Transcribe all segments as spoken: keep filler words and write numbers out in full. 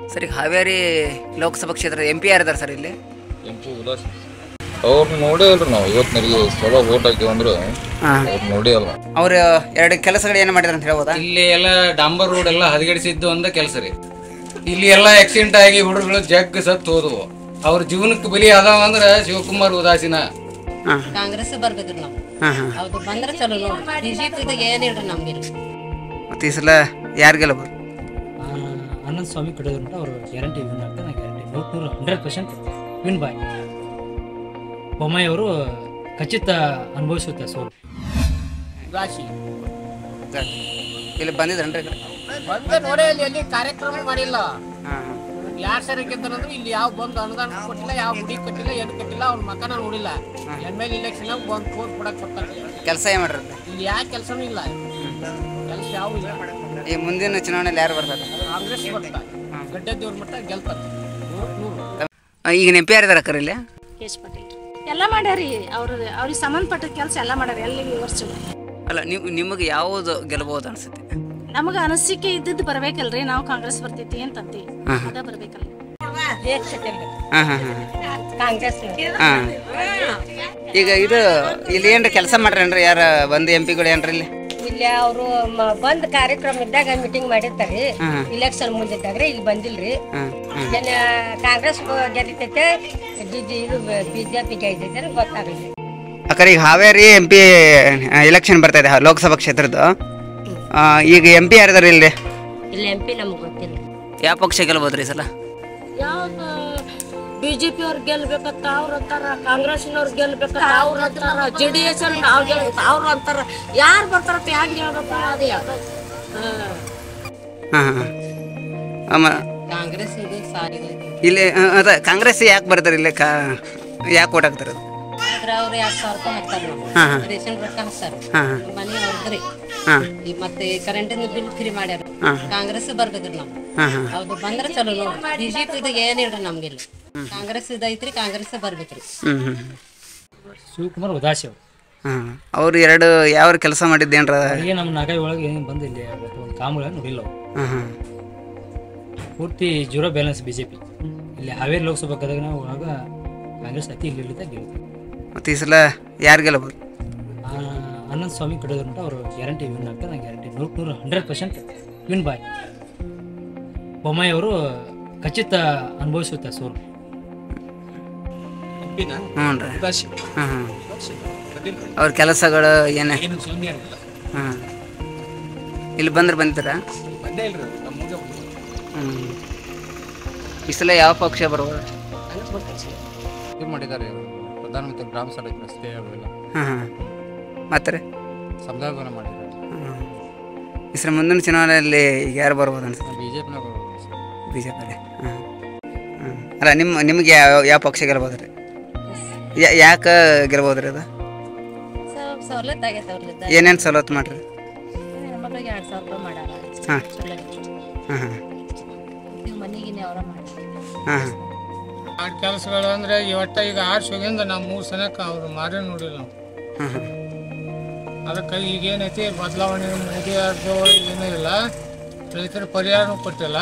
Sir ಈಗ ಹಾವೇರಿ ಲೋಕಸಭಾ ಕ್ಷೇತ್ರದ M P ಯಾರಿದ್ದಾರೆ ಸರ್ ಇಲ್ಲಿ? ಎಂ ಪಿ ಉಲ್ಲಾಸ್ ಅವ್ರನ್ನ ನೋಡೇ ಅಲ್ರಿ ನಾವು ಇವತ್ತಿನರಿಗೆ ಸಲ ವೋಟ್ ಹಾಕಿವಿ ಅಂದ್ರೆ ಅವ್ರು ನೋಡೇ ಅಲ್ಲ. ಅವ್ರ ಎರಡು ಕೆಲಸಗಳು ಏನು ಮಾಡಿದಾರೆ ಅಂತ ಹೇಳ್ಬೋದಾ? ಇಲ್ಲಿ ಎಲ್ಲ ಡಾಂಬರ್ ರೋಡ್ ಎಲ್ಲ ಹದಗೆಡಿಸಿದ್ದು ಒಂದ ಕೆಲಸ ರೀ. ಇಲ್ಲಿ ಎಲ್ಲ ಆಕ್ಸಿಡೆಂಟ್ ಆಗಿ ಹುಡುಗರು ಜಗ್ ಸತ್ತು ಹೋದವು. ಅವ್ರ ಜೀವನಕ್ಕೆ ಬಲಿ ಅದಾವ ಅಂದ್ರ ಶಿವಕುಮಾರ್ ಉದಾಸೀನ. ಕಾಂಗ್ರೆಸ್ ಬರ್ಬೇಕ್ರಿ ನಾವು. ಹೌದು ಬಂದ್ರೆ ಚಲೋ ನೋಡಿ. ಬಿಜೆಪಿ ಏನಿಲ್ರಿ ನಮ್ಗೆ. ಮತ್ತೆ ಈ ಸಲ ಯಾರು ಗೆಲ್ಲಬಹುದು? ಆನಂದ್ ಸ್ವಾಮಿ ಕಡೆಯವ್ರು ಅವರು ಗ್ಯಾರಂಟಿ ವಿನ್ ಆಗ್ತಾರೆ. ಗ್ಯಾರಂಟಿ ನೂರು ನೂರು hundred percent win boy. Bommai ಅವರು ಖಚಿತ ಅನುಭವಿಸುತ್ತೆ ಸೋಲು. ಇಲ್ಲಿ ಬಂದಿದ್ರನ್ರಿ? ಬಂದ ನೋಡಿ ಅಲ್ಲಿ ಎಲ್ಲಿ ಕಾರ್ಯಕ್ರಮ ಮಾಡಿಲ್ಲ. ಯಾರ್ ಸರಿ ಗೆದ್ದರಂದ್ರೆ ಇಲ್ಲಿ ಯಾವ ಬಂದು ಅನುದಾನ ಕೊಟ್ಟಿಲ್ಲ, ಯಾವ ಗುಡಿ ಕಟ್ಟಿಲ್ಲ, ಏನು ಕಟ್ಟಿಲ್ಲ, ಅವ್ನ ಮಕನ ನೋಡಿಲ್ಲ. ಎಮ್ ಎಲ್ ಇಲೆಕ್ಷನ್ ಬಂದು ಫೋನ್ ಕೊಡಕ್ ಕೊಡ್ತಾರೆ. ಕೆಲಸ ಏನ್ ಮಾಡಿರುತ್ತೆ? ಇಲ್ಲಿ ಯಾವ ಕೆಲಸನೂ ಇಲ್ಲ, ಕೆಲಸ ಯಾವ ಇಲ್ಲ. ಈ ಮುಂದಿನ ಚುನಾವಣೆಯಲ್ಲಿ ಯಾರು ಬರ್ತಾರೆ? ಕಾಂಗ್ರೆಸ್ ಬರ್ತಾ ಗಡ್ಡೆ ದೇವ್ರ ಮಟ್ಟ ಗೆಲ್ತಾರೆ. ಈಗ ಎಂ ಪಿ ಯಾರಿದಾರ ಅಕ್ಕರ ಇಲ್ಲಿ? ಯಶ್ ಪಾಟೀಲ್ ಎಲ್ಲ ಮಾಡ್ಯಾರಿ. ಅವ್ರ ಅವ್ರಿಗೆ ಸಂಬಂಧಪಟ್ಟ ಕೆಲಸ ಎಲ್ಲ ಮಾಡ್ಯಾರ. ಎಲ್ಲಿ ವರ್ಷ ಅಲ್ಲ ನೀವು ನಿಮಗೆ ಯಾವುದು ಗೆಲ್ಬಹುದು ಅನ್ಸುತ್ತೆ? ನಮಗೆ ಅನಿಸಿಕೆ ಇದ್ದದ್ದು ಬರ್ಬೇಕಲ್ರಿ. ನಾವು ಕಾಂಗ್ರೆಸ್ ಬರ್ತೈತಿ ಅಂತಂತಿ ಅದ ಬರ್ಬೇಕಲ್ಲ. ಈಗ ಇದು ಇಲ್ಲಿ ಏನ್ರಿ ಕೆಲಸ ಮಾಡ್ರೇನ್ರಿ? ಯಾರ ಬಂದು ಎಂ ಪಿಗಳು ಏನ್ರಿ ಇಲ್ಲಿ? ಇಲ್ಲಿ ಅವರು ಬಂದ್ ಕಾರ್ಯಕ್ರಮ ಇದ್ದಾಗ ಮೀಟಿಂಗ್ ಮಾಡಿರ್ತಾರಿ. ಇಲೆಕ್ಷನ್ ಮುಂದಿದ್ದಾಗ ಇಲ್ಲಿ ಬಂದಿಲ್ರಿ. ಕಾಂಗ್ರೆಸ್ ಗೆಲ್ಲತೈತೆ, ಇದು ಬಿಜೆಪಿ ಗೆಲ್ಲತೈತೆ ಗೊತ್ತಾಗಲಿ. ಅಕ್ಕರ ಈಗ ಹಾವೇರಿ ಎಂ ಪಿ ಎಲೆಕ್ಷನ್ ಬರ್ತಾ ಇದೆ ಲೋಕಸಭಾ ಕ್ಷೇತ್ರದ. ಈಗ ಎಂ ಪಿ ಯಾರಿದಾರ ಇಲ್ಲಿ? ಇಲ್ಲಿ ಎಂ ಪಿ ನಮ್ಗೆ ಗೊತ್ತಿಲ್ಲ. ಯಾವ ಪಕ್ಷ ಗೆಲ್ಬೋದ್ರಿ ಈ ಸಲ? ಯಾವ್ದು ಬಿಜೆಪಿ ಅವ್ರು ಗೆಲ್ಬೇಕಂತ ಅವ್ರ ಅಂತಾರ, ಕಾಂಗ್ರೆಸ್ನವ್ರು ಗೆಲ್ಬೇಕಂತ ಅವ್ರ ಅಂತಾರ, ಜೆ ಡಿ ಎಸ್ ನಾವ್ ಗೆಲ್ಬೇಕ ಅವ್ರು ಅಂತಾರ. ಯಾರು ಬರ್ತಾರಪ್ಪ ಹೆಂಗ್ ಹೇಳ್ಬೇಕ? ಅದೇ ಕಾಂಗ್ರೆಸ್ ಇಲ್ಲಿ ಅದ ಕಾಂಗ್ರೆಸ್ ಯಾಕೆ ಬರ್ತಾರೆ ಇಲ್ಲಿ? ಯಾಕೆ ಓಟ್ ಹಾಕ್ತಾರೆ? ಅವ್ರು ಎರಡ್ ಸಾವಿರ ರೂಪಾಯಿ ಹಾಕ್ತಾರ, ರೇಷನ್ ರೊಕ್ಕ ಹಾಕ್ತಾರ, ಮನೆ ಹೊರದ್ರಿ. ಮತ್ತೆ ಕರೆಂಟಿನ ಬಿಲ್ ಫ್ರೀ ಮಾಡ್ಯಾರ. ಕಾಂಗ್ರೆಸ್ ಬರ್ಬೇಕ್ರಿ ನಾವು. ಹೌದು ಬಂದ್ರೆ ಚಲೋ ನೋಡಿ. ಬಿಜೆಪಿ ಏನಿಲ್ರಿ ನಮ್ಗೆ. ಇಲ್ಲಿ ಕಾಂಗ್ರೆಸ್ ಇದೈತ್ರಿ, ಕಾಂಗ್ರೆಸ್ ಬರ್ಬೇಕ್ರಿ. ಶಿವಕುಮಾರ್ ಉದಾಸಿ ಅವರು ಅವ್ರು ಎರಡು ಯಾವ ಕೆಲಸ ಮಾಡಿದ್ದೇನ್ರ? ಹಾಗೆ ನಮ್ಮ ನಾಗಾಯಿ ಒಳಗೆ ಏನು ಬಂದಿಲ್ಲ, ಒಂದು ಕಾಮಗಳ ನೋಡಿಲ್ಲ. ಪೂರ್ತಿ ಜೀರೋ ಬ್ಯಾಲೆನ್ಸ್ ಬಿಜೆಪಿ. ಇಲ್ಲಿ ಹಾವೇರಿ ಲೋಕಸಭಾ ಗದಗ ನಾವು ಒಳಗ ಕಾಂಗ್ರೆಸ್ ಅತಿ ಇಲ್ಲಿದ್ದ ಗೆಲ್ತಾರೆ. ಮತ್ತೆ ಈ ಸಲ ಯಾರು ಗೆಲ್ಲಬಹುದು? ಆನಂದ್ ಸ್ವಾಮಿ ಕಡೆಯವ್ರು ಅವರು ಗ್ಯಾರಂಟಿ ವಿನ್ ಆಗ್ತಾರೆ. ಗ್ಯಾರಂಟಿ ನೂರು ನೂರು hundred percent win boy. Bommai ಅವರು ಖಚಿತ ಅನುಭವಿಸುತ್ತೆ ಸೋಲು. ಅವ್ರ ಕೆಲಸಗಳು ಏನ? ಹಾಂ ಇಲ್ಲಿ ಬಂದ್ರೆ ಬಂದಿರ? ಹ್ಞೂ ಈ ಸಲ ಯಾವ ಪಕ್ಷ ಬರ್ಬೋದು? ಇದು ಮಾಡಿದ್ದಾರೆ ಪ್ರಧಾನಮಂತ್ರಿ ಗ್ರಾಮ ಸಡಕ್ ರಸ್ತೆ ಅವೆಲ್ಲ. ಹಾಂ ಹಾಂ ಮತ್ತೆ ಸಮುದಾಯ ಮಾಡಿದ್ದಾರೆ. ಹಾಂ ಈ ಸಲ ಮುಂದಿನ ಚುನಾವಣೆಯಲ್ಲಿ ಈಗ ಯಾರು ಬರ್ಬೋದು ಅನ್ಸುತ್ತೆ? ಬಿ ಜೆ ಪಿನ ಬರ್ಬೋದು. B J P. ಹಾಂ ಹಾಂ ಅಲ್ಲ ನಿಮ್ಮ ನಿಮಗೆ ಯಾವ ಯಾವ ಪಕ್ಷ ಗೆಲ್ಬೋದು ರೀ? ಯಾಕೆ ಗೆಲ್ಬೋದು ರೀ ಅದು? ಸವಲತ್ತು ಆಗೈತೆ ಅವ್ರದ್ದು. ಏನೇನು ಸವಲತ್ತು ಮಾಡ್ರಿ? ಹೆಣ್ಮಕ್ಳಿಗೆ ಎರಡು ಸಾವಿರ ರೂಪಾಯಿ ಮಾಡ್ಯಾರ. ಹಾಂ ಹಾಂ ಹಾಂ ಮನೆಗಿನೇ ಅವರ ಮಾಡ್ತಾರೆ. ಹಾಂ ಹಾಂ ಆ ಕೆಲಸಗಳು ಅಂದ್ರೆ ಇವತ್ತ ಈಗ ಆರ್ಸ್ ಹೋಗಿಂದ ನಾವು ಮೂರು ಸನಕ್ಕೆ ಅವ್ರು ಮಾರೇ ನೋಡಿಲ್ಲ ನಾವು. ಹಾಂ ಹಾಂ ಅದಕ್ಕೆ ಈಗ ಏನೈತಿ ಬದಲಾವಣೆ ಮೋದಿ ಅದು ಏನೂ ಇಲ್ಲ. ರೈತರ ಪರಿಹಾರನೂ ಕೊಟ್ಟಿಲ್ಲ.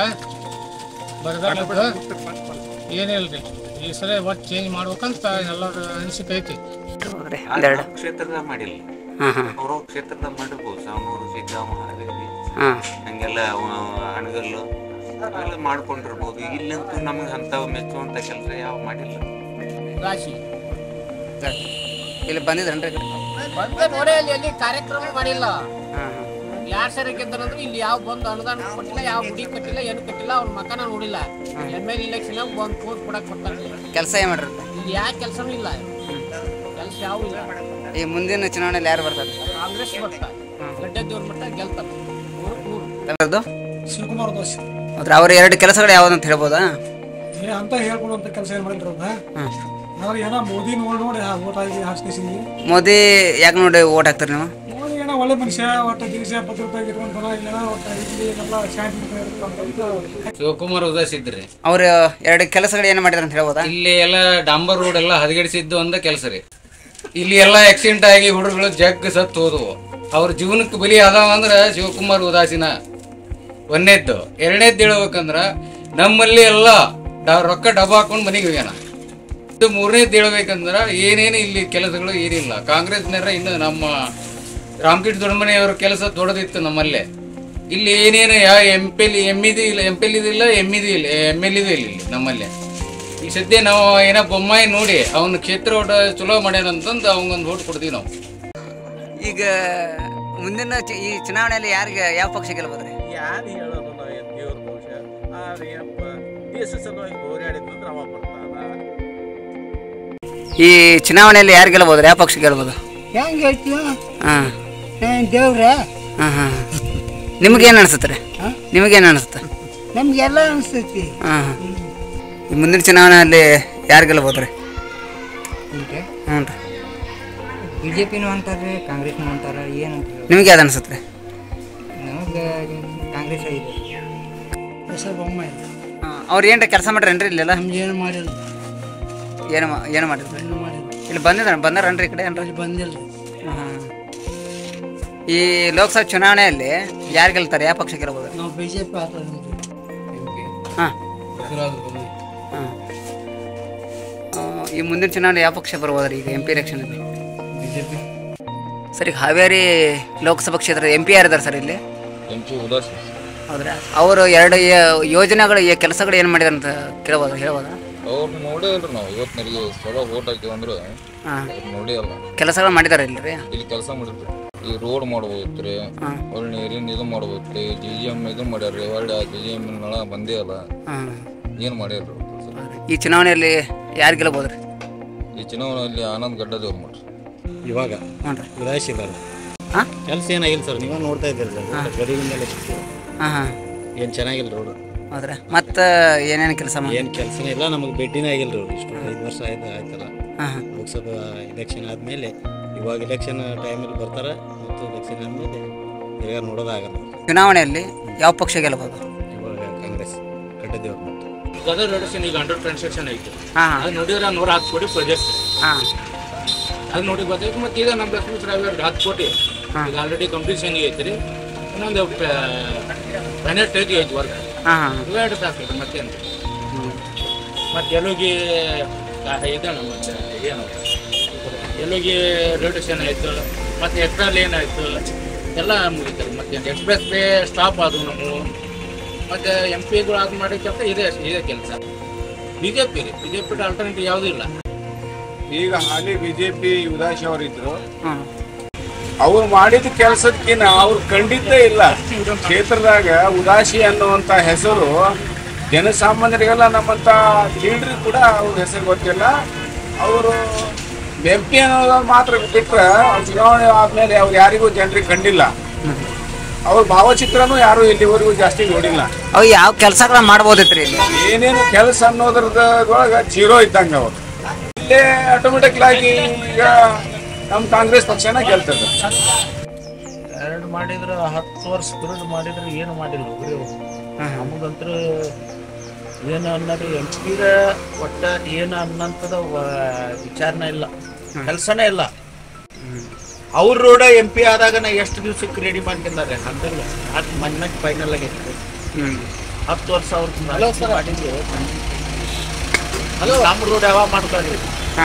ಬರಗಾಲ ಏನಿಲ್ಲ ರೀ. ಈ ಸಲ ಒಟ್ಟು ಚೇಂಜ್ ಮಾಡ್ಬೇಕಂತ ಎಲ್ಲರ ಅನಿಸಿಕೆ ಐತಿ. ಕ್ಷೇತ್ರದ ಮಾಡಿಲ್ಲ, ಅವ್ರ ಕ್ಷೇತ್ರದ ಮಾಡಿರ್ಬೋದು. ಸಾಮೂರು, ಸಿದ್ದಾಮ, ಹಾವೇರಿ ಹಂಗೆಲ್ಲ ಹಣಗಲ್ಲು ಅವೆಲ್ಲ ಮಾಡ್ಕೊಂಡಿರ್ಬೋದು. ಇಲ್ಲಂತೂ ನಮ್ಗೆ ಅಂತ ಮೆಚ್ಚುವಂತ ಕೆಲಸ ಯಾವ ಮಾಡಿಲ್ಲ. ರಾಶಿ ಇಲ್ಲಿ ಬಂದಿದ್ರನ್ರಿ? ಬಂದ ನೋಡಿ ಅಲ್ಲಿ ಎಲ್ಲಿ ಕಾರ್ಯಕ್ರಮ ಮಾಡಿಲ್ಲ. ಯಾರ್ ಸರಿ ಗೆದ್ದರಂದ್ರೆ ಇಲ್ಲಿ ಯಾವ ಬಂದು ಅನುದಾನ ಕೊಟ್ಟಿಲ್ಲ, ಯಾವ ಗುಡಿ ಕಟ್ಟಿಲ್ಲ, ಏನು ಕಟ್ಟಿಲ್ಲ, ಅವ್ನ ಮಕನ ನೋಡಿಲ್ಲ. ಎಮ್ ಎಲ್ ಇಲೆಕ್ಷನ್ ಬಂದು ಫೋನ್ ಕೊಡಕ್ ಕೊಡ್ತಾರೆ. ಕೆಲಸ ಏನ್ ಮಾಡಿರುತ್ತೆ? ಇಲ್ಲಿ ಯಾವ ಕೆಲಸನೂ ಇಲ್ಲ, ಕೆಲಸ ಯಾವ ಇಲ್ಲ. ಈ ಮುಂದಿನ ಚುನಾವಣೆಯಲ್ಲಿ ಯಾರು ಬರ್ತಾರೆ? ಕಾಂಗ್ರೆಸ್ ಬರ್ತಾ ಗಡ್ಡೆ ದೇವ್ರ ಮಟ್ಟ ಗೆಲ್ತಾರೆ. ಶಿವಕುಮಾರ್ ದೋಷಿ ಅವ್ರ ಎರಡು ಕೆಲಸಗಳು ಯಾವ್ದಂತ ಹೇಳ್ಬೋದಾ? ಅಂತ ಹೇಳ್ಕೊಡುವಂತ ಕೆಲಸ ಏನ್ ಮಾಡಿದ್ರು ಅವ್ರು ಏನೋ ಮೋದಿ ನೋಡಿ ನೋಡಿ ಓಟ್ ಹಾಕಿ ಹಾಕ್ಸ್ಕೇಸಿದ್ವಿ. ಮೋದಿ ಯಾಕೆ ನೋಡಿ ಓಟ್ ಹಾಕ್ತಾರೆ ನೀವು? ಮೋದಿ ಏನೋ ಒಳ್ಳೆ ಮನುಷ್ಯ, ಒಟ್ಟು ದಿವಸ ಭದ್ರತೆ ಇಟ್ಕೊಂತಾನ. ಏನೋ ಒಟ್ಟು ಇಲ್ಲಿ ಎಲ್ಲ ಶಾಂತಿ. ಶಿವಕುಮಾರ್ ಉದಾಸಿ ಇದ್ರಿ. ಅವ್ರ ಎರಡು ಕೆಲಸಗಳು ಏನು ಮಾಡಿದಾರೆ ಅಂತ ಹೇಳ್ಬೋದಾ? ಇಲ್ಲಿ ಎಲ್ಲ ಡಾಂಬರ್ ರೋಡ್ ಎಲ್ಲ ಹದಗೆಡಿಸಿದ್ದು ಒಂದ ಕೆಲಸ ರೀ. ಇಲ್ಲಿ ಎಲ್ಲ ಆಕ್ಸಿಡೆಂಟ್ ಆಗಿ ಹುಡುಗರು ಜಗ್ ಸತ್ತು ಹೋದವು. ಅವ್ರ ಜೀವನಕ್ಕೆ ಬಲಿ ಅದಾವ ಅಂದ್ರ ಶಿವಕುಮಾರ್ ಉದಾಸೀನ. ಒಂದೇದ್ದು. ಎರಡನೇದ್ದು ಹೇಳ್ಬೇಕಂದ್ರ ನಮ್ಮಲ್ಲಿ ಎಲ್ಲ ಡ- ರೊಕ್ಕ ಡಬ್ಬ ಹಾಕೊಂಡು ಮನೆಗೆ ಹೋಗ್ಯಾನ. ಇದು ಮೂರನೇದು ಹೇಳ್ಬೇಕಂದ್ರೆ ಏನೇನು ಇಲ್ಲಿ ಕೆಲಸಗಳು ಏನಿಲ್ಲ. ಕಾಂಗ್ರೆಸ್ನರ ಇನ್ನು ನಮ್ಮ ರಾಮಕೃಷ್ಣ ದೊಡ್ಡಮನೆಯವರ ಕೆಲಸ ದೊಡ್ಡದಿತ್ತು ನಮ್ಮಲ್ಲೇ. ಇಲ್ಲಿ ಏನೇನು ಯಾವ ಎಂ ಪಿ ಎಲ್ ಎಮ್ ಇದು ಇಲ್ಲ, ಎಂ ಪಿ ಎಲ್ ಇದಿಲ್ಲ, ಎಮ್ ಇದು ಇಲ್ಲ, ಎಮ್ ಎಲ್ ಇದು ಇಲ್ಲ ಇಲ್ಲಿ ನಮ್ಮಲ್ಲೇ. ಈಗ ಸದ್ಯ ನಾವು ಏನೋ ಬೊಮ್ಮಾಯಿ ನೋಡಿ ಅವನ ಕ್ಷೇತ್ರ ಓಟ ಚಲೋ ಮಾಡ್ಯಾನಂತಂದು ಅವಂಗೊಂದು ಓಟ್ ಕೊಡ್ತೀವಿ ನಾವು. ಈಗ ಮುಂದಿನ ಚು- ಈ ಚುನಾವಣೆಯಲ್ಲಿ ಯಾರಿಗೆ ಯಾವ ಪಕ್ಷ ಗೆಲ್ಬೋದ್ರಿ? ಯಾರು ಹೇಳೋದು ನಾವು ಏನು ದೇವ್ರ ಬಹುಶಃ ಆದ್ರೆ ಏನಪ್ಪ ದೇಶ ಸಲುವಾಗಿ ಹೋರಾಡಿದ್ರೆ ಅವ ಬರ್ತಾನ. ಈ ಚುನಾವಣೆಯಲ್ಲಿ ಯಾರು ಗೆಲ್ಬೋದ್ರಿ? ಯಾವ ಪಕ್ಷ ಗೆಲ್ಬೋದು? ಹೆಂಗೆ ಹೇಳ್ತೀವ ಹಾಂ ದೇವ್ರೆ ಹಾಂ ಹಾಂ ನಿಮಗೇನು ಅನಿಸುತ್ತೆ ರೀ? ನಿಮಗೇನು ಅನಿಸುತ್ತೆ? ನಮ್ಗೆಲ್ಲ ಅನಿಸ್ತೈತಿ. ಹಾಂ ಈ ಮುಂದಿನ ಚುನಾವಣೆಯಲ್ಲಿ ಯಾರು ಗೆಲ್ಬೋದ್ರಿ? ಹ್ಞೂ ರೀ. ಬಿ ಜೆ ಪಿನೂ ಅಂತಾರೆ, ಕಾಂಗ್ರೆಸ್ನೂ ಅಂತಾರೆ, ಏನಂತ ನಿಮಗೆ ಯಾವ್ದು ಅನಿಸುತ್ತೆ ರೀ? ನಮಗೆ ಕಾಂಗ್ರೆಸ್ ಇದೆ. ಹೆಸರು ಬೊಮ್ಮಾಯಿ. ಹಾಂ ಅವ್ರು ಏನು ಕೆಲಸ ಮಾಡ್ರೇನ್ರಿ ಇಲ್ಲೆಲ್ಲ? ನಮ್ಗೆ ಏನು ಮಾಡಿಲ್ಲ. ಏನು ಮಾ- ಏನು ಮಾಡಿದ್ರಿ? ಏನು ಮಾಡಿಲ್ಲ. ಇಲ್ಲಿ ಬಂದಿದ್ದಾನೆ ಬಂದಾರನ್ರಿ ಈ ಕಡೆ ಏನ್ರಿ? ಇಲ್ಲಿ ಬಂದಿಲ್ಲ. ಹಾಂ ಈ ಲೋಕಸಭಾ ಚುನಾವಣೆಯಲ್ಲಿ ಯಾರು ಗೆಲ್ತಾರೆ? ಯಾವ ಪಕ್ಷ ಗೆಲ್ಬೋದು? ನಾವು ಬಿ ಜೆ ಪಿ ಆತ ಹಾಂ ಹಾಂ ಈ ಮುಂದಿನ ಚುನಾವಣೆ ಯಾವ ಪಕ್ಷ ಬರ್ಬೋದ್ರಿ ಈಗ ಎಂ ಪಿ ಎಲೆಕ್ಷನಲ್ಲಿ? B J P. ಸರ್ ಈಗ ಹಾವೇರಿ ಲೋಕಸಭಾ ಕ್ಷೇತ್ರದ ಎಂ ಪಿ ಯಾರಿದ್ದಾರೆ ಸರ್ ಇಲ್ಲಿ? M P Udasi. ಹೌದ್ರಾ? ಅವರು ಎರಡು ಯ- ಯೋಜನೆಗಳು ಈ ಕೆಲಸಗಳು ಏನು ಮಾಡಿದಾರೆ ಅಂತ ಕೇಳ್ಬೋದ ಹೇಳ್ಬೋದಾ? ಅವ್ರನ್ನ ನೋಡೇ ಇಲ್ರಿ ನಾವು ಇವತ್ತಿನರಿಗೆ ಸಲ ಓಟ್ ಹಾಕಿವಿ ಅಂದ್ರೆ ಹಾಂ ನೋಡೇ ಅಲ್ಲ. ಕೆಲಸಗಳು ಮಾಡಿದಾರೆ ಇಲ್ರಿ? ಇಲ್ಲಿ ಕೆಲಸ ಮಾಡಿರ್ರಿ. ಈ ರೋಡ್ ಮಾಡ್ಬೋದ್ರಿ, ಒಳ್ಳೆ ನೀರಿನ ಇದು ಮಾಡ್ಬೋದ್ರಿ, ಜಿ ಜಿ ಎಮ್ ಇದು ಮಾಡ್ಯಾರ್ರಿ. ಒಳ್ಳೆ ಜಿ ಜಿ ಎಮ್ ನಳ ಬಂದೇ ಅಲ್ಲ, ಹಾಂ ಏನು ಮಾಡ್ಯಾರ್ರಿ. ಈ ಚುನಾವಣೆಯಲ್ಲಿ ಯಾರು ಗೆಲ್ಬೋದ್ರಿ? ಈ ಚುನಾವಣೆಯಲ್ಲಿ ಆನಂದ್ ಗಡ್ಡದೇವ್ರು ಮಾಡ್ರಿ. ಇವಾಗ ಹ್ಞೂ ರೀ. ಉದಾಸಿಲ್ಲ ಹಾಂ ಕೆಲಸ ಏನಾಗಿಲ್ಲ ಸರ್, ನೀವು ನೋಡ್ತಾ ಇದ್ದೀರಿ ಗಡಿಗಿಂದ ಹಾಂ ಹಾಂ ಏನು ಚೆನ್ನಾಗಿಲ್ಲ ರೋಡ್. ಹೌದ್ರಾ? ಮತ್ತು ಏನೇನು ಕೆಲಸ ಮಾಡಿ? ಏನು ಕೆಲಸನೇ ಇಲ್ಲ, ನಮಗೆ ಭೇಟಿನೇ ಆಗಿಲ್ಲ ರೀ. ಇಷ್ಟು ಐದು ವರ್ಷ ಆಯ್ತು ಆಯ್ತಲ್ಲ. ಹಾಂ ಹಾಂ ಲೋಕಸಭಾ ಎಲೆಕ್ಷನ್ ಆದಮೇಲೆ ಇವಾಗ ಎಲೆಕ್ಷನ್ ಟೈಮಲ್ಲಿ ಬರ್ತಾರೆ ಮತ್ತು ಎಲೆಕ್ಷನ್ ಆದಮೇಲೆ ಈಗ ನೋಡೋದಾಗಲ್ಲ. ಚುನಾವಣೆಯಲ್ಲಿ ಯಾವ ಪಕ್ಷ ಗೆಲ್ಬೋದು? ಇವಾಗ ಕಾಂಗ್ರೆಸ್ ಗಡ್ಡದೇವ್ರು ಮಾಡ್ತಾರೆ. ಗದರ್ ರೆಡ್ಯೂಷನ್ ಈಗ ಅಂಡರ್ ಕನ್ಸ್ಟ್ರಕ್ಷನ್ ಐತಿ. ಹಾಂ ಅದು ನೋಡಿದ್ರೆ ನೂರ ಹತ್ತು ಕೋಟಿ ಪ್ರಾಜೆಕ್ಟ್. ಹಾಂ ಅದು ನೋಡಿ ಗೊತ್ತಾಯ್ತು. ಮತ್ತು ಈಗ ನಮ್ಮ ಲಕ್ಷ್ಮೀ ಡ್ರೈವರ್ ಹತ್ತು ಕೋಟಿ ಈಗ ಆಲ್ರೆಡಿ ಕಂಪ್ಲೀಷನ್ ಐತಿ ರೀ. ಇನ್ನೊಂದು ಹನ್ನೆರಡು ಐತಿ ಐತಿ ವರ್ಕ್. ಹಾಂ ಹಾಂ ಇವೆರಡು ಸಾಕು ಮತ್ತೇನು. ಮತ್ತು ಎಲುಗಿ ಇದಣ್ಣ ಮತ್ತೆ ಏನು ಎಲುಗಿ ರೆಡ್ಯೂಷನ್ ಆಯಿತು, ಮತ್ತು ಎಕ್ಸ್ಟ್ರಾ ಲೇನ್ ಆಯಿತು, ಎಲ್ಲ ಮುಗಿತಾರೆ. ಮತ್ತೆ ಎಕ್ಸ್ಪ್ರೆಸ್ ವೇ ಸ್ಟಾಪ್ ಆದವು ನಾವು. ಮತ್ತು ಎಂ ಪಿಗಳು ಅದು ಮಾಡೋ ಕೆಲಸ ಇದೇ ಇದೇ ಕೆಲಸ. ಬಿ ಜೆ ಪಿ ರೀ, ಬಿ ಜೆ ಪಿ ಆಲ್ಟರ್ನೇಟಿವ್ ಯಾವುದೂ ಇಲ್ಲ. ಈಗ ಹಾಲಿ ಬಿಜೆಪಿ ಉದಾಸಿ ಅವರಿದ್ರು, ಅವ್ರು ಮಾಡಿದ ಕೆಲಸಕ್ಕಿಂತ ಅವ್ರು ಖಂಡಿತ ಇಲ್ಲ. ಕ್ಷೇತ್ರದಾಗ ಉದಾಸಿ ಅನ್ನುವಂಥ ಹೆಸರು ಜನಸಾಮಾನ್ಯರಿಗೆಲ್ಲ ನಮ್ಮಂಥ ಲೀಡ್ರಿಗೆ ಕೂಡ ಅವ್ರ ಹೆಸರು ಗೊತ್ತಿಲ್ಲ. ಅವರು ಎಂ ಪಿ ಅನ್ನೋದು ಮಾತ್ರ ಬಿಟ್ಟರೆ ಚುನಾವಣೆ ಆದಮೇಲೆ ಅವ್ರು ಯಾರಿಗೂ ಜನರಿಗೆ ಕಂಡಿಲ್ಲ. ಅವ್ರ ಭಾವಚಿತ್ರನೂ ಯಾರು ಇಲ್ಲಿವರೆಗೂ ಜಾಸ್ತಿ ನೋಡಿಲ್ಲ. ಅವು ಯಾವ ಕೆಲಸಗಳ ಮಾಡ್ಬೋದಿತ್ತು ರೀ ಇಲ್ಲಿ? ಏನೇನು ಕೆಲಸ ಅನ್ನೋದ್ರದೊಳಗೆ ಜೀರೋ ಇದ್ದಂಗೆ ಅವರು. ಇಲ್ಲೇ ಆಟೋಮೆಟಿಕ್ಲಾಗಿ ಈಗ ನಮ್ಮ ಕಾಂಗ್ರೆಸ್ ಪಕ್ಷನ ಗೆಲ್ತದೆ. ಎರಡು ಮಾಡಿದ್ರೆ ಹತ್ತು ವರ್ಷ ದುಡ್ಡು ಮಾಡಿದ್ರೆ ಏನು ಮಾಡಿಲ್ಲ ಬರೀ ನಮಗಂತೂ ಏನು ಅನ್ನೋದು ಎಂ ಪಿಗ ಒಟ್ಟ ಏನು ಅನ್ನಂಥದ್ದು ವಿಚಾರನೇ ಇಲ್ಲ, ಕೆಲಸನೇ ಇಲ್ಲ. ಅವ್ರ ರೋಡ ಎಂ ಪಿ ಆದಾಗ ನಾ ಎಷ್ಟು ದಿವ್ಸಕ್ಕೆ ರೆಡಿ ಮಾಡ್ಕೊಂಡಾರೆ ಹಂಗಲ್ಲ. ಹತ್ತು ಮೊನ್ನೆ ಫೈನಲ್ ಆಗೈತೆ. ಹತ್ತು ವರ್ಷ ಅವ್ರ ಮಾಡಿದ್ದು ಅಲ್ಲ. ನಮ್ಮ ರೋಡ್ ಯಾವಾಗ ಮಾಡ್ತಾರೆ?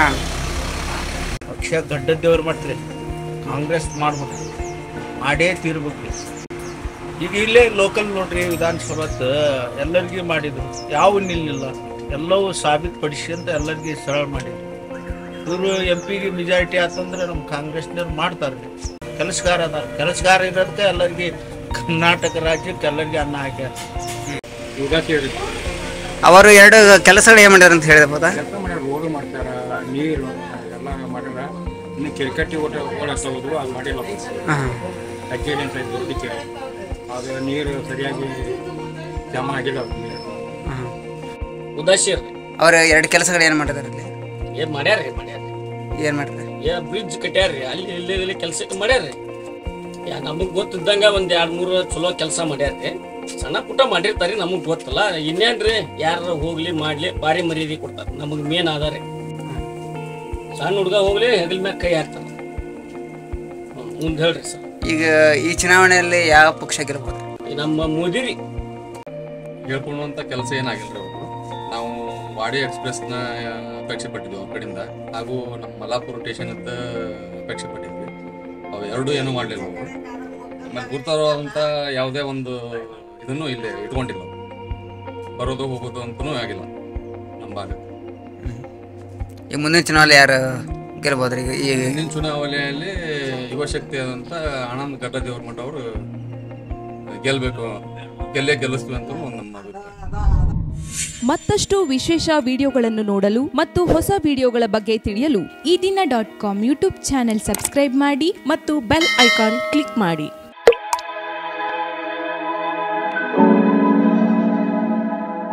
ಪಕ್ಷ ಗಡ್ಡದ್ದೇವ್ರು ಮಾಡ್ತಾರೆ, ಕಾಂಗ್ರೆಸ್ ಮಾಡ್ಬೇಕು, ಮಾಡೇ ತೀರ್ಬೇಕು. ಈಗ ಇಲ್ಲೇ ಲೋಕಲ್ ನೋಡ್ರಿ ವಿಧಾನಸಭಾತ್ ಎಲ್ಲರಿಗೂ ಮಾಡಿದ್ರು, ಯಾವ ನಿಲ್ಲಿಲ್ಲ, ಎಲ್ಲವೂ ಸಾಬೀತುಪಡಿಸಿ ಅಂತ ಎಲ್ಲರಿಗೂ ಸರಳ ಮಾಡಿದ್ರು. ಇವರು ಎಂ ಪಿಗೆ ಮೆಜಾರಿಟಿ ಆತಂದ್ರೆ ನಮ್ಮ ಕಾಂಗ್ರೆಸ್ನವ್ರು ಮಾಡ್ತಾರೆ. ಕೆಲಸಗಾರ ಅದಾರ, ಕೆಲಸಗಾರ ಇರೋದಕ್ಕೆ ಎಲ್ಲರಿಗೆ ಕರ್ನಾಟಕ ರಾಜ್ಯಕ್ಕೆ ಎಲ್ಲರಿಗೆ ಅನ್ನ ಹಾಕ್ಯಾರ. ಅವರು ಎರಡು ಕೆಲಸಗಳು ಏನು ಮಾಡ್ಯಾರ ಅಂತ ಹೇಳಿದಬೋದಾ? ಕೆಲಸ ಮಾಡ್ಯಾರ, ರೋಡ್ ಮಾಡ್ತಾರ, ನೀರು ಎಲ್ಲ ಮಾಡ್ಯಾರ. ಇನ್ನು ಕಿರಿಕಟ್ಟಿ ಓಟ ಓಡಾಡ್ಸೋದು ಅದು ಮಾಡಿಲ್ಲ. ಕಚೇರಿ ಅಂತ ದೊಡ್ಡ ಕೆರೆ, ಅದು ನೀರು ಸರಿಯಾಗಿ ಜಮಾ ಆಗಿಲ್ಲ. ಉದಾಸಿ ಅವ್ರ ಎರಡು ಕೆಲಸಗಳು ಏನು ಮಾಡಿದಾರೆ ಇಲ್ಲಿ? ಏನ್ ಮಾಡ್ಯಾರ್ರಿ ಮಾಡ್ಯಾರ ಏನು ಮಾಡಿದ್ರೆ? ಏ ಬ್ರಿಡ್ಜ್ ಕಟ್ಯಾರ್ರಿ, ಅಲ್ಲಿ ಇಲ್ಲಿ ಇಲ್ಲಿ ಕೆಲಸಕ್ಕೆ ಮಾಡ್ಯಾರ್ರಿ. ಯಾ ನಮಗ್ ಗೊತ್ತಿದ್ದಂಗ ಒಂದ್ ಎರಡ್ ಮೂರು ಚಲೋ ಕೆಲಸ ಮಾಡ್ಯಾರ್ರಿ. ಸಣ್ಣ ಪುಟ್ಟ ಮಾಡಿರ್ತಾರಿ, ನಮಗ್ ಗೊತ್ತಲ್ಲ. ಇನ್ನೇನ್ರಿ ಯಾರ ಹೋಗ್ಲಿ ಮಾಡ್ಲಿ ಭಾರಿ ಮರ್ಯಾದೆ ಕೊಡ್ತಾರ. ನಮಗ್ ಮೇನ್ ಆಧಾರ ಸಣ್ಣ ಹುಡುಗ ಹೋಗ್ಲಿ ಹೆಗಲ್ ಮ್ಯಾಗ ಕೈ ಹಾಕ್ತಾರ. ಮುಂದೆ ಹೇಳ್ರಿ ಸರ್. ಈಗ ಈ ಚುನಾವಣೆಯಲ್ಲಿ ಯಾವ ಪಕ್ಷ ಗೆಲ್ಬೋದು? ನಮ್ಮ ಮೋದಿ ರೀ. ಹೇಳ್ಕೊಳ್ಳುವಂಥ ಕೆಲಸ ಏನಾಗಿಲ್ಲ ರೀ ಅವರು. ನಾವು ವಾಡಿ ಎಕ್ಸ್ಪ್ರೆಸ್ನ ಅಪೇಕ್ಷೆ ಪಟ್ಟಿದ್ವಿ ಅವ್ರ ಕಡೆಯಿಂದ, ಹಾಗೂ ನಮ್ಮ ಮಲ್ಲಾಪುರ ಸ್ಟೇಷನ್ದ ಅಪೇಕ್ಷೆ ಪಟ್ಟಿದ್ವಿ. ಅವು ಎರಡೂ ಏನೂ ಮಾಡಲಿಲ್ಲ ಅವರು. ಆಮೇಲೆ ಗುರುತರವಾದಂಥ ಯಾವುದೇ ಒಂದು ಇದನ್ನು ಇಲ್ಲಿ ಇಟ್ಕೊಂಡಿಲ್ಲ, ಬರೋದು ಹೋಗೋದು ಅಂತನೂ ಆಗಿಲ್ಲ ನಮ್ಮ ಭಾಗ. ಈ ಮುಂದಿನ ಚುನಾವಣೆ ಯಾರು ಗೆಲ್ಬೋದ್ರಿ? ಈ ಮುಂದಿನ ಚುನಾವಣೆಯಲ್ಲಿ ಯುವಶಕ್ತಿ ಆದಂಥ ಆನಂದ್ ಗಡ್ಡದೇವ್ರ ಮಠ ಅವರು ಗೆಲ್ಲಬೇಕು, ಗೆಲ್ಲೇ ಗೆಲ್ಲಿಸ್ತೀವಿ ಅಂತ ಒಂದು ನಮ್ಮ ಅಭಿಪ್ರಾಯ. ಮತ್ತಷ್ಟು ವಿಶೇಷ ವಿಡಿಯೋಗಳನ್ನು ನೋಡಲು ಮತ್ತು ಹೊಸ ವಿಡಿಯೋಗಳ ಬಗ್ಗೆ ತಿಳಿಯಲು ಈ ದಿನ dot com YouTube channel subscribe ಮಾಡಿ ಮತ್ತು ಬೆಲ್ ಐಕಾನ್ ಕ್ಲಿಕ್ ಮಾಡಿ.